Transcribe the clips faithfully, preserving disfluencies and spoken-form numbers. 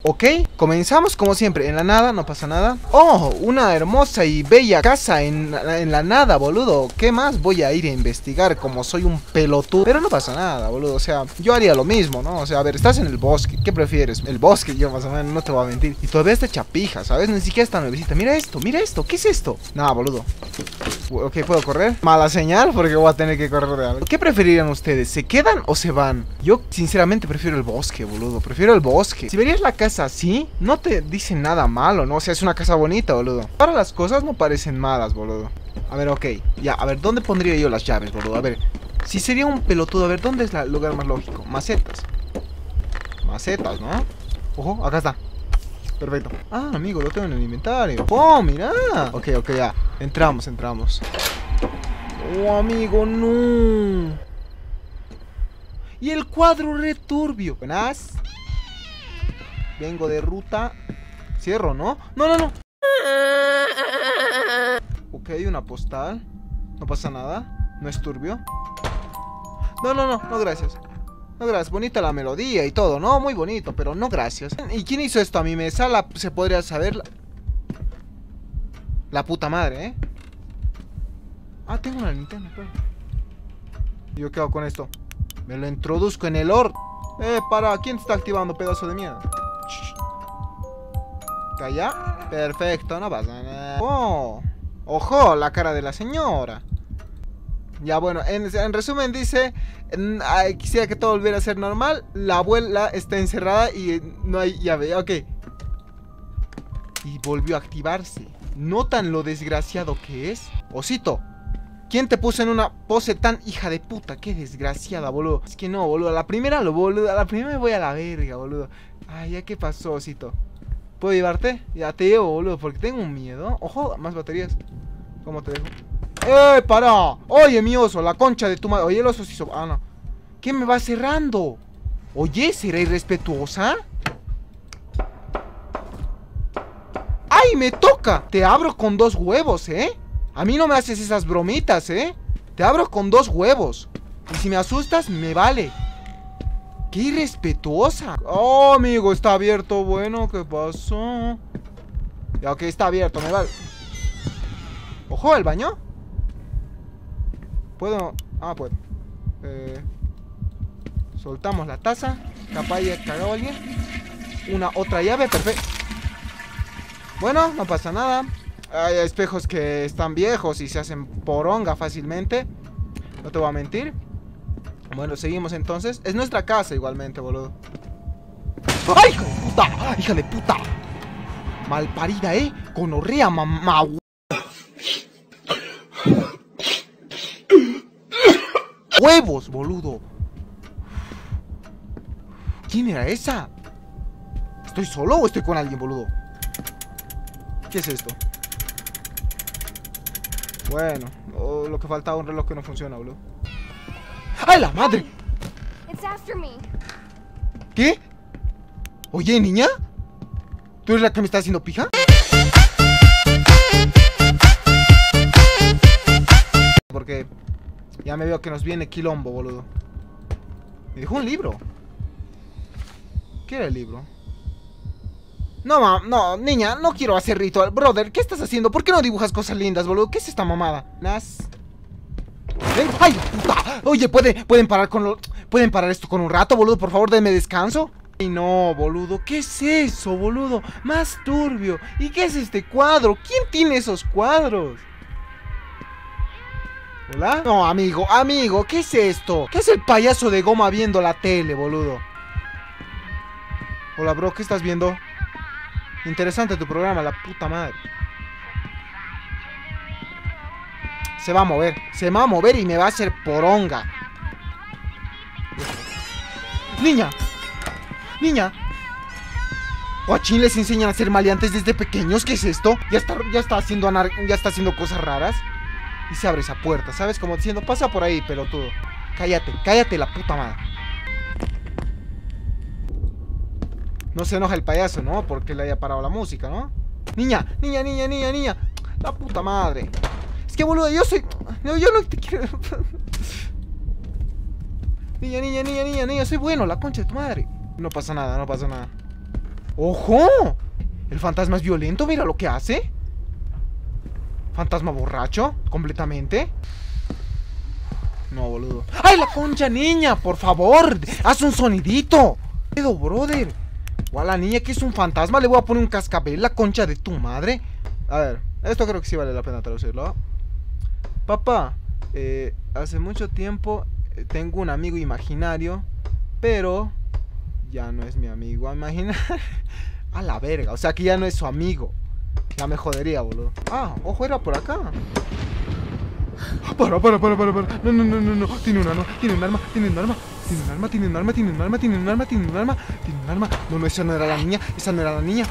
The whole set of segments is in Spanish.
Ok, comenzamos como siempre, en la nada, no pasa nada. Oh, una hermosa y bella casa en, en la nada, boludo. ¿Qué más voy a ir a investigar como soy un pelotudo? Pero no pasa nada, boludo, o sea, yo haría lo mismo, ¿no? O sea, a ver, estás en el bosque, ¿qué prefieres? El bosque, yo más o menos, no te voy a mentir. Y todavía está chapija, ¿sabes? Ni siquiera está nuevecita. Mira esto, mira esto, ¿qué es esto? Nada, boludo. Ok, ¿puedo correr? Mala señal porque voy a tener que correr de algo. ¿Qué preferirían ustedes? ¿Se quedan o se van? Yo, sinceramente, prefiero el bosque, boludo. Prefiero el bosque. Si verías la casa así, no te dicen nada malo, ¿no? O sea, es una casa bonita, boludo. Para las cosas no parecen malas, boludo. A ver, ok. Ya, a ver, ¿dónde pondría yo las llaves, boludo? A ver, si sería un pelotudo, a ver, ¿dónde es el lugar más lógico? Macetas. Macetas, ¿no? Ojo, acá está. Perfecto. Ah, amigo, lo tengo en el inventario. Oh, mira. Ok, ok, ya. Entramos, entramos. Oh, amigo, no. Y el cuadro returbio. Buenas. Vengo de ruta. Cierro, ¿no? No, no, no. Ok, una postal. No pasa nada. No es turbio. No, no, no, no, gracias. No, gracias, bonita la melodía y todo, ¿no? Muy bonito, pero no gracias. ¿Y quién hizo esto a mi mesa? La, se podría saber. La, la puta madre, ¿eh? Ah, tengo una linterna, claro. ¿Y yo qué hago con esto? Me lo introduzco en el horno. Eh, para, ¿quién te está activando, pedazo de mierda? ¿Calla? Perfecto, no pasa nada. Oh, ojo, la cara de la señora. Ya, bueno, en, en resumen dice, ay, quisiera que todo volviera a ser normal. La abuela está encerrada y no hay llave, ok. Y volvió a activarse. ¿Notan lo desgraciado que es? Osito, ¿quién te puso en una pose tan hija de puta? Qué desgraciada, boludo. Es que no, boludo, a la primera lo boludo, a la primera me voy a la verga, boludo. Ay, ya, ¿qué pasó, Osito? ¿Puedo llevarte? Ya te llevo, boludo, porque tengo un miedo. Ojo, más baterías. ¿Cómo te dejo? ¡Eh, para! Oye, mi oso, la concha de tu madre. Oye, el oso sí... So ah, no. ¿Qué me va cerrando? Oye, ¿será irrespetuosa? ¡Ay, me toca! Te abro con dos huevos, ¿eh? A mí no me haces esas bromitas, ¿eh? Te abro con dos huevos. Y si me asustas, me vale. ¡Qué irrespetuosa! Oh, amigo, está abierto. Bueno, ¿qué pasó? Ya, ok, está abierto, me vale. Ojo, ¿el baño? ¿Puedo? Ah, puedo. Eh, soltamos la taza. Capaz haya cagado alguien. Una otra llave, perfecto. Bueno, no pasa nada. Hay espejos que están viejos y se hacen poronga fácilmente. No te voy a mentir. Bueno, seguimos entonces. Es nuestra casa igualmente, boludo. ¡Ay, hija de puta! ¡Hija de puta! Malparida, ¿eh? Gonorrea, mamá. ¡Huevos, boludo! ¿Quién era esa? ¿Estoy solo o estoy con alguien, boludo? ¿Qué es esto? Bueno, oh, lo que faltaba, un reloj que no funciona, boludo. ¡Ay, la madre! ¿Qué? Oye, niña, ¿tú eres la que me está haciendo pija? Porque ya me veo que nos viene quilombo, boludo. Me dejó un libro. ¿Qué era el libro? No, mam, no, niña, no quiero hacer ritual. Brother, ¿qué estás haciendo? ¿Por qué no dibujas cosas lindas, boludo? ¿Qué es esta mamada? Nas. Ven. ¡Ay, puta! Oye, ¿puede, pueden parar con lo... ¿Pueden parar esto con un rato, boludo? Por favor, denme descanso. Ay, no, boludo. ¿Qué es eso, boludo? Más turbio. ¿Y qué es este cuadro? ¿Quién tiene esos cuadros? ¿Hola? No, amigo, amigo, ¿qué es esto? ¿Qué es el payaso de goma viendo la tele, boludo? Hola, bro, ¿qué estás viendo? Interesante tu programa, la puta madre. Se va a mover, se va a mover y me va a hacer poronga. Niña, niña. ¿Guachín les enseñan a ser maleantes desde pequeños? ¿Qué es esto? Ya está, ya está haciendo anar ya está haciendo cosas raras. Y se abre esa puerta, ¿sabes? Como diciendo, pasa por ahí, pelotudo. Cállate, cállate la puta madre. No se enoja el payaso, ¿no? Porque le haya parado la música, ¿no? Niña, niña, niña, niña, niña. La puta madre. Es que, boludo, yo soy... No, yo no te quiero... Niña, niña, niña, niña, niña, soy bueno, la concha de tu madre. No pasa nada, no pasa nada. ¡Ojo! El fantasma es violento, mira lo que hace. Fantasma borracho, completamente. No, boludo. ¡Ay, la concha, niña! Por favor, haz un sonidito. ¿Qué pedo, brother? O a la niña que es un fantasma le voy a poner un cascabel, la concha de tu madre. A ver, esto creo que sí vale la pena traducirlo. Papá, eh, hace mucho tiempo eh, tengo un amigo imaginario, pero ya no es mi amigo imaginario. A la verga, o sea que ya no es su amigo. Ya me jodería, boludo. Ah, ojo, era por acá. Para, para, para, para, para. No, no, no, no, no. Tiene un arma, tiene un arma, tiene un arma. Tiene un arma, tiene un arma, tiene un arma, tiene un arma, tiene un arma, tiene un arma. No, no, esa no era la niña, esa no era la niña.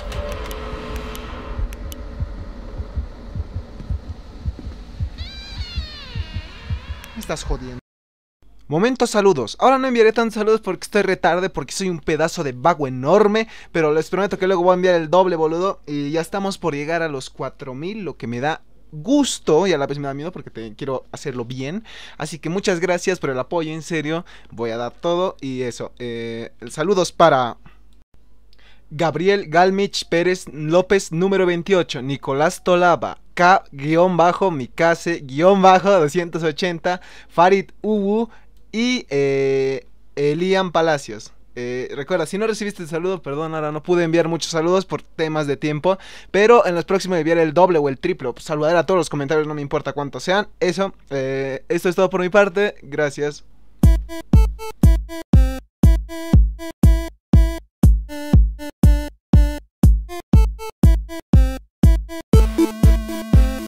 Me estás jodiendo. Momento saludos. Ahora no enviaré tantos saludos porque estoy retarde, porque soy un pedazo de vago enorme. Pero les prometo que luego voy a enviar el doble, boludo. Y ya estamos por llegar a los cuatro mil, lo que me da gusto y a la vez me da miedo porque te, quiero hacerlo bien. Así que muchas gracias por el apoyo, en serio. Voy a dar todo y eso. Eh, saludos para Gabriel Galmich Pérez López número veintiocho, Nicolás Tolaba, K-Mikase-doscientos ochenta, Farid Ubu y eh, Elian Palacios. Eh, recuerda, si no recibiste el saludo, perdón, ahora no pude enviar muchos saludos por temas de tiempo, pero en los próximos enviaré el doble o el triple. Saludar a todos los comentarios, no me importa cuántos sean. Eso, eh, esto es todo por mi parte, gracias.